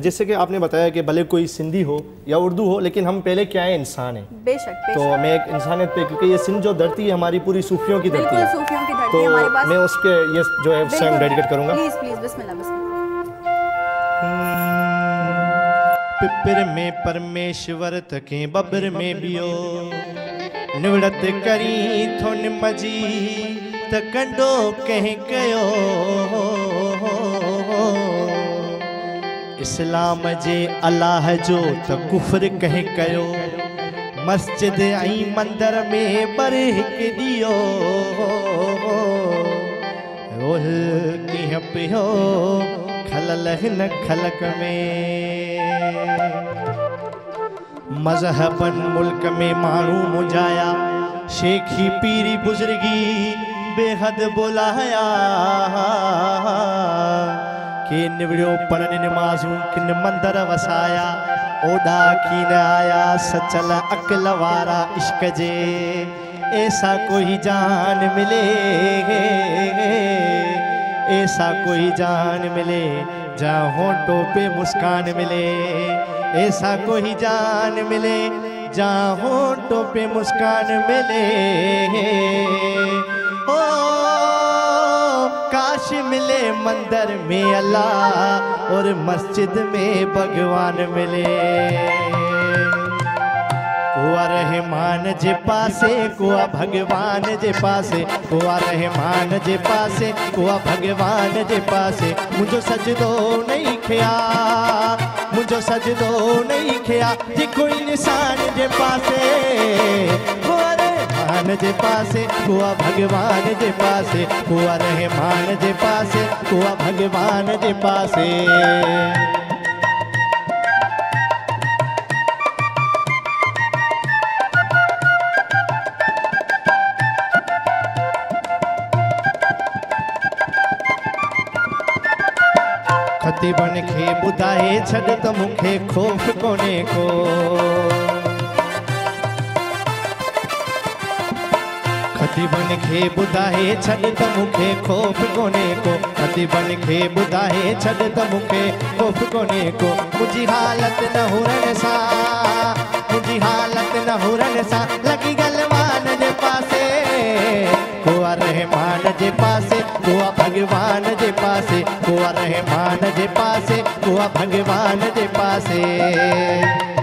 जैसे कि आपने बताया कि भले कोई सिंधी हो या उर्दू हो, लेकिन हम पहले क्या है, इंसान हैं। बेशक। तो मैं एक इंसानियत पे, क्योंकि ये सिंध जो धरती है हमारी पूरी सूफियों की धरती है, सूफियों की धरती तो है हमारे पास। मैं उस पे ये जो है सॉन्ग डेडिकेट करूँगा। प्लीज प्लीज, बिस्मिल्लाह बिस्मिल्लाह। पिपर में परमेश्वर तके बबर में बियो निवड़त करी थो निमजी त कंडो कह कयो इस्लाम जे अल्लाह जो त कुफ्र कह कयो मस्जिद ऐं मंदर में बर हिक दियो रोह कीअं पियो खलल हिन खलक में मजहबन मुल्क में मानू मुझाया शेखी पीरी बुजुर्गी बेहद बुलाया के निवड़ियो पढ़ने नमाजूं किन मंदर वसाया ओडा की न आया सचल अकल वारा इश्क जे ऐसा कोई जान मिले ऐसा कोई जान मिले जहाँ होंठों पे मुस्कान मिले ऐसा कोई जान मिले जहाँ होंठों पे मुस्कान मिले ओ काश मिले मंदिर में अल्लाह और मस्जिद में भगवान मिले कुआ रहमान जे पासे कुआ भगवान जे पासे कुआ रहमान जे पासे कुआ भगवान जे पासे मुझो सजदो नहीं खिया मुझो सजदो नहीं खिया जे कोई निशान जे पासे कुआ रहमान जे पासे कुआ भगवान जे पासे कुआ रहमान जे पासे कुआ भगवान जे पासे खतीबन खे ॿुधाए छॾ त मूंखे खौफ़ कोन्हे को खतीबन खे ॿुधाए छॾ त मूंखे खौफ़ कोन्हे को खतीबन खे ॿुधाए छॾ त मूंखे खौफ़ कोन्हे को मुंहिंजी हालत न हुरन सां मुंहिंजी हालत न हुरन सां लॻी गलवान जे पासे कुआ रहमान जे पासे कुआ भगवान जे पासे कुआ रहमान जे पासे कुआ भगवान जे पासे